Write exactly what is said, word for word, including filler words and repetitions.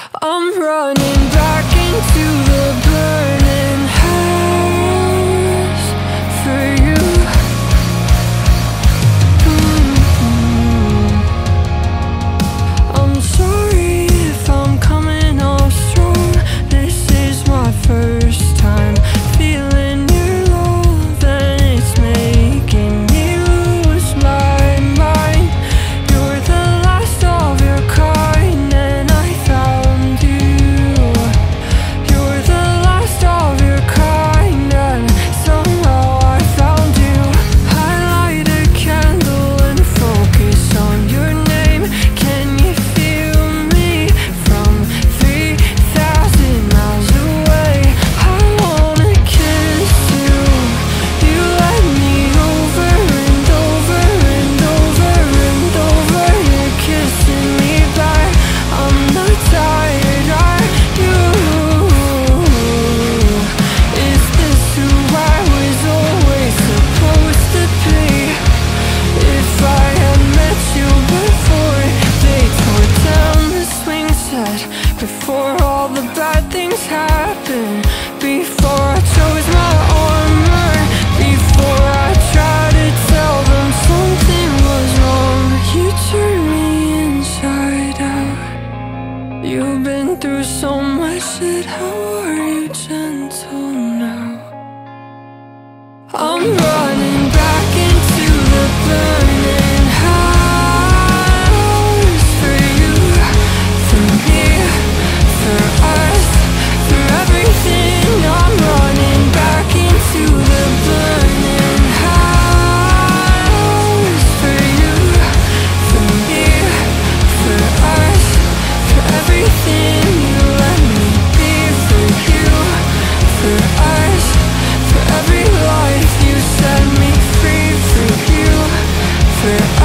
I'm running back into the burning house for you. Mm-hmm. I'm sorry if I'm coming off strong. This is my first time feeling your love, and it's making me lose my mind. You're the last of your kind, and I found you. You're the last of your kind, and somehow I found you. I light a candle and focus on your name. Can you feel me from three thousand miles away? I wanna kiss you. You let me over and over and over and over. You're kissing me back. I'm not tired, are you? Is this who I was always supposed to be? If I had met you before they tore down the swing set, before all the bad things happened, before I chose my armor, before I tried to tell them something was wrong, you turned me inside out. You've been through so much shit, how are you gentle now? I'm running back into the burning house for you, for me, for us, for everything. I'm running back into the burning house for you, for me, for us, for everything you let me be, for you, for us, for every life you set me free, for you, for